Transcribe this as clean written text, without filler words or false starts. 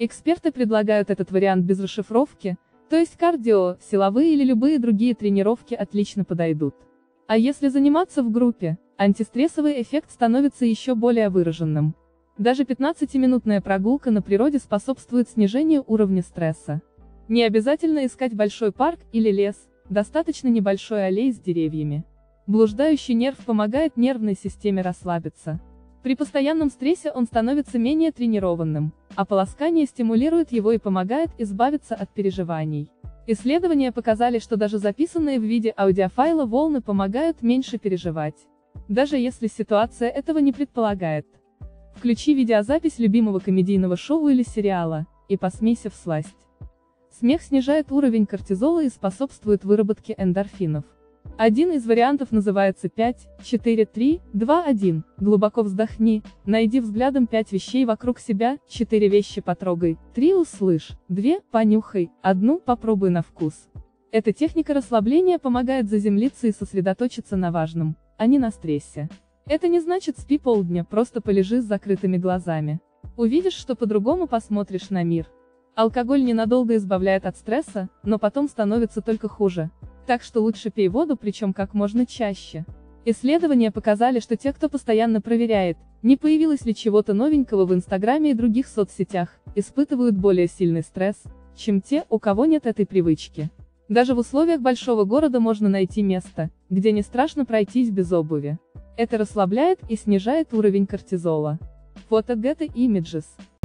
Эксперты предлагают этот вариант без расшифровки, то есть кардио, силовые или любые другие тренировки отлично подойдут. А если заниматься в группе, антистрессовый эффект становится еще более выраженным. Даже 15-минутная прогулка на природе способствует снижению уровня стресса. Не обязательно искать большой парк или лес, достаточно небольшой аллеи с деревьями. Блуждающий нерв помогает нервной системе расслабиться. При постоянном стрессе он становится менее тренированным, а полоскание стимулирует его и помогает избавиться от переживаний. Исследования показали, что даже записанные в виде аудиофайла волны помогают меньше переживать. Даже если ситуация этого не предполагает. Включи видеозапись любимого комедийного шоу или сериала, и посмейся всласть. Смех снижает уровень кортизола и способствует выработке эндорфинов. Один из вариантов называется 5, 4, 3, 2, 1. Глубоко вздохни, найди взглядом 5 вещей вокруг себя, 4 вещи потрогай, 3 услышь, 2 понюхай, 1 попробуй на вкус. Эта техника расслабления помогает заземлиться и сосредоточиться на важном, а не на стрессе. Это не значит спи полдня, просто полежи с закрытыми глазами. Увидишь, что по-другому посмотришь на мир. Алкоголь ненадолго избавляет от стресса, но потом становится только хуже. Так что лучше пей воду, причем как можно чаще. Исследования показали, что те, кто постоянно проверяет, не появилось ли чего-то новенького в Инстаграме и других соцсетях, испытывают более сильный стресс, чем те, у кого нет этой привычки. Даже в условиях большого города можно найти место, где не страшно пройтись без обуви. Это расслабляет и снижает уровень кортизола. Фото Getty Images.